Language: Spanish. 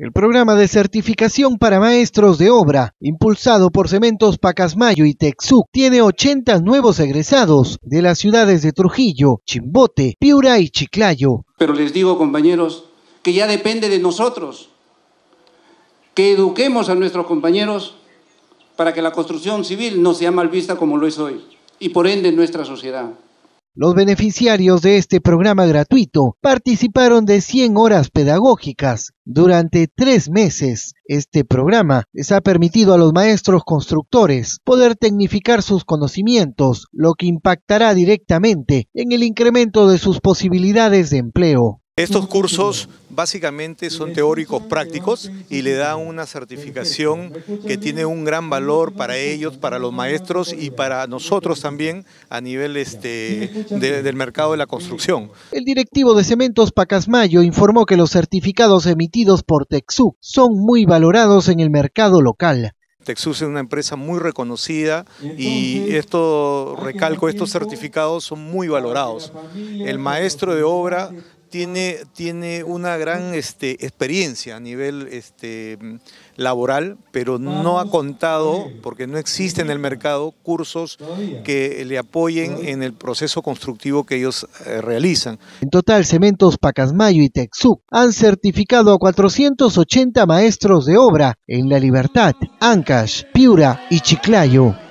El programa de certificación para maestros de obra, impulsado por Cementos Pacasmayo y Texuc, tiene 80 nuevos egresados de las ciudades de Trujillo, Chimbote, Piura y Chiclayo. Pero les digo, compañeros, que ya depende de nosotros, que eduquemos a nuestros compañeros para que la construcción civil no sea mal vista como lo es hoy, y por ende en nuestra sociedad. Los beneficiarios de este programa gratuito participaron de 100 horas pedagógicas durante 3 meses. Este programa les ha permitido a los maestros constructores poder tecnificar sus conocimientos, lo que impactará directamente en el incremento de sus posibilidades de empleo. Estos cursos básicamente son teóricos prácticos y le dan una certificación que tiene un gran valor para ellos, para los maestros y para nosotros también a nivel del mercado de la construcción. El directivo de Cementos Pacasmayo informó que los certificados emitidos por Texuc son muy valorados en el mercado local. Texuc es una empresa muy reconocida y recalco, estos certificados son muy valorados. El maestro de obra tiene una gran experiencia a nivel laboral, pero no ha contado, porque no existe en el mercado, cursos que le apoyen en el proceso constructivo que ellos realizan. En total, Cementos Pacasmayo y Texuc han certificado a 480 maestros de obra en La Libertad, Ancash, Piura y Chiclayo.